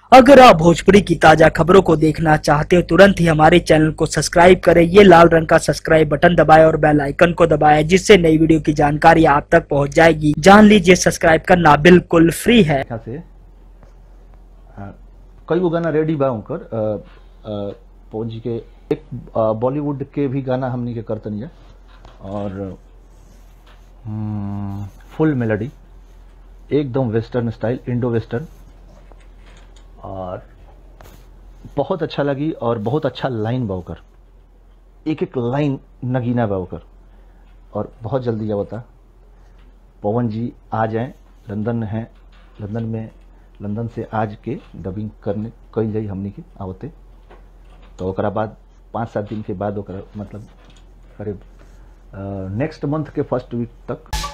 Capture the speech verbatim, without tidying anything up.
अगर आप भोजपुरी की ताजा खबरों को देखना चाहते हो तुरंत ही हमारे चैनल को सब्सक्राइब करें। ये लाल रंग का सब्सक्राइब बटन दबाएं और बेल आइकन को दबाएं, जिससे नई वीडियो की जानकारी आप तक पहुंच जाएगी। जान लीजिए सब्सक्राइब करना बिल्कुल फ्री है। से कई वो गाना रेडी बा उनकर पवन जी के, एक बॉलीवुड के भी गाना हमनी के करतनी है और फुल मेलोडी एकदम वेस्टर्न स्टाइल, इंडो वेस्टर्न, और बहुत अच्छा लगी और बहुत अच्छा लाइन बाउकर, एक एक लाइन नगीना बाउकर, और बहुत जल्दी जब होता पवन जी आ जाएं, लंदन हैं, लंदन में लंदन से आज के डबिंग करने कई जाई हमनी के आवते, तो ओकरा बाद पाँच सात दिन के बाद ओकरा मतलब करीब नेक्स्ट मंथ के फर्स्ट वीक तक